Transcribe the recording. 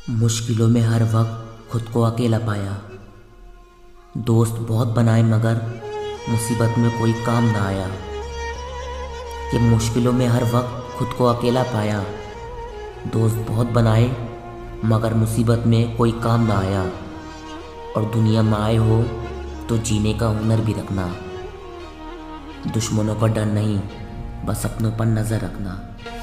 मुश्किलों में हर वक्त खुद को अकेला पाया। दोस्त बहुत बनाए मगर मुसीबत में कोई काम ना आया। कि मुश्किलों में हर वक्त खुद को अकेला पाया। दोस्त बहुत बनाए मगर मुसीबत में कोई काम ना आया। और दुनिया में आए हो तो जीने का हुनर भी रखना। दुश्मनों पर डर नहीं, बस अपनों पर नज़र रखना।